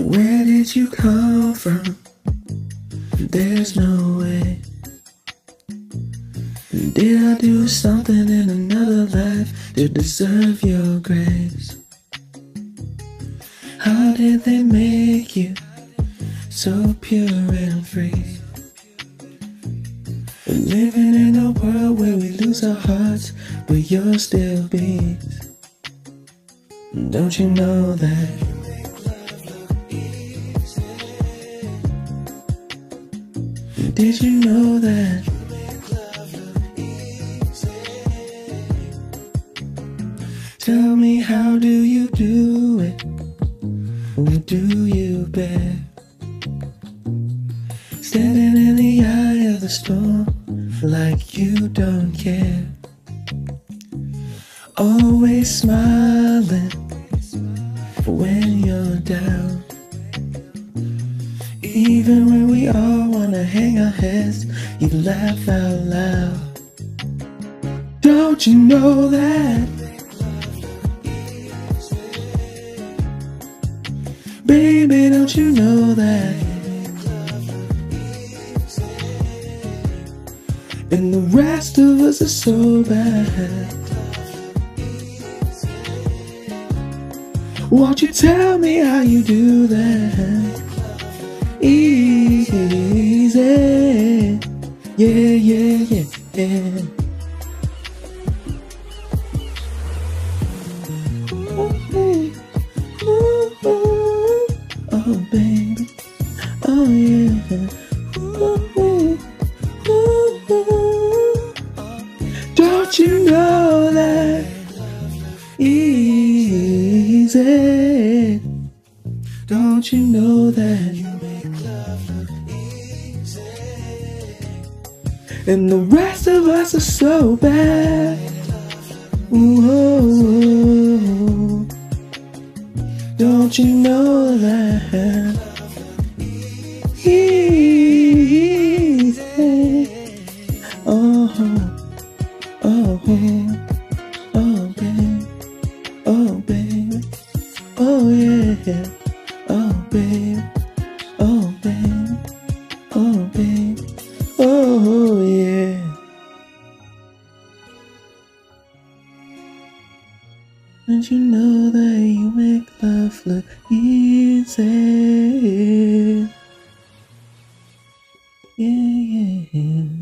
Where did you come from? There's no way. Did I do something in another life to deserve your grace? How did they make you so pure and free? Living in a world where we lose our hearts, but yours still beats. Don't you know that? Did you know that? Tell me, how do you do it? What do you bear? Standing in the eye of the storm like you don't care. Always smiling when you're down. Even when we all wanna hang our heads, you laugh out loud. Don't you know that? Baby, don't you know that? And the rest of us are so bad. Won't you tell me how you do that? Easy, yeah, yeah, yeah, yeah. Oh, baby, oh yeah. Don't you know that? Easy. Don't you know that? And the rest of us are so bad. Whoa. Don't you know that? Easy. Oh, oh, oh, baby, oh, baby, oh, yeah, oh, baby, oh, baby, oh, baby, oh, yeah. Don't you know that you make love look easy? Yeah, yeah, yeah.